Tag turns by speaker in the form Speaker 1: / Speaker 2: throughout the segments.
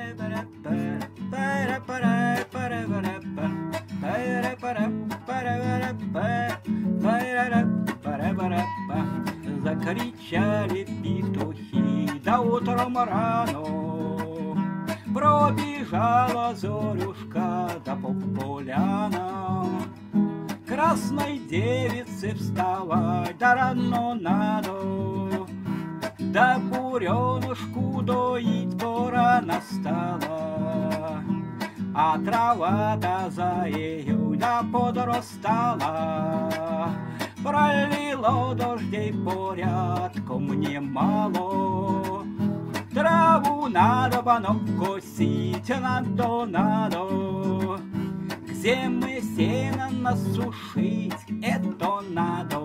Speaker 1: Закричали петухи, да утром рано пробежала зорюшка да по полянам. Красной девице вставать да рано надо, да буренушку доить пора настала, а трава-то за ею да подрастала. Пролило дождей порядком немало, траву надо банок косить, надо, где мы сено насушить, это надо.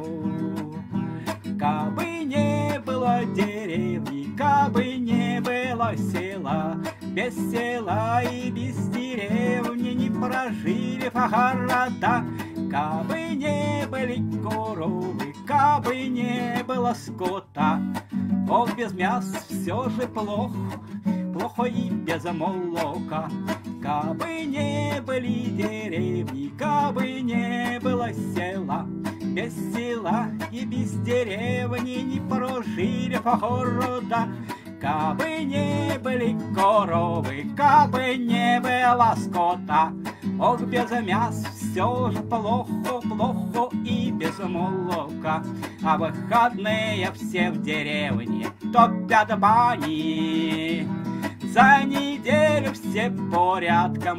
Speaker 1: Кабы не было деревни, кабы не было села, без села и без деревни не прожили по города. Кабы не были коровы, кабы не было скота, ох, без мяса все же плохо, плохо и без молока. Кабы не были деревни, кабы не было села, без села и без деревни не прожили по города. Кабы не были коровы, кабы не было скота, ох, без мяса все же плохо, плохо и без молока. А выходные все в деревне топят бани, за неделю все порядком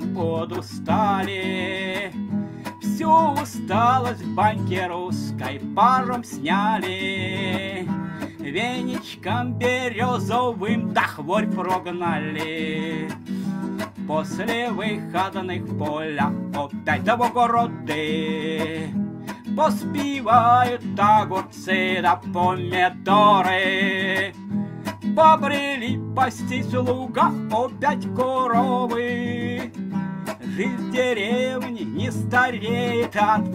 Speaker 1: подустали. Всю усталость в баньке русской паром сняли, веничком березовым да хворь прогнали. После выходных в поля опять да в огороды поспевают огурцы да помидоры. Побрели пастись луга опять коровы. Жизнь в деревне не стареет от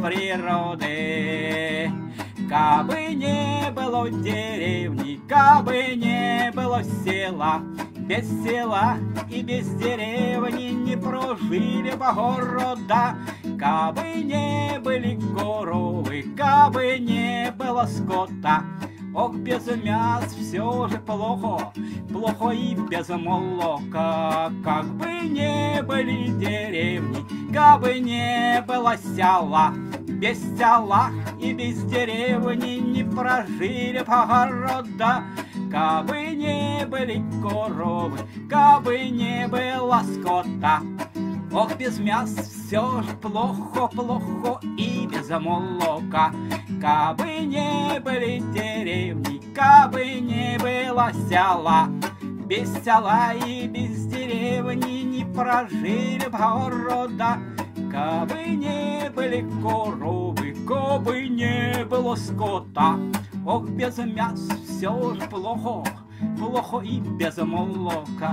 Speaker 1: природы. Кабы не было деревни, кабы не было села, без села и без деревни не прожили бы города. Кабы не были коровы, кабы не было скота, ох, без мяса все же плохо, плохо и без молока. Как бы не были деревни, как бы не было села, без села и без деревни не прожили по города. Как бы не были коровы, как бы не было скота, ох, без мяса все же плохо, плохо и без молока. Как бы не были деревни, как бы не было села, без села и без деревни не прожили бы города. Как бы не были коровы, как бы не было скота, ох, без мяса все же плохо, плохо и без молока.